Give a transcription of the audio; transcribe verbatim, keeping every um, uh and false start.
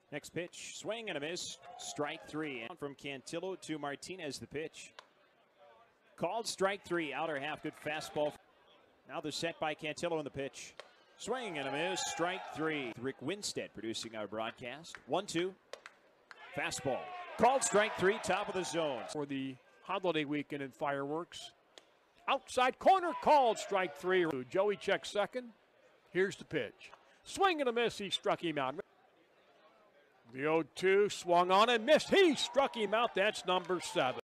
Next pitch, swing and a miss. Strike three. From Cantillo to Martinez, the pitch. Called strike three, outer half, good fastball. Now the set by Cantillo in the pitch. Swing and a miss, strike three. Rick Winstead producing our broadcast. one two. Fastball. Called strike three, top of the zone. For the holiday weekend in fireworks. Outside corner, called strike three. Joey checks second. Here's the pitch. Swing and a miss, he struck him out. The oh two swung on and missed. He struck him out. That's number seven.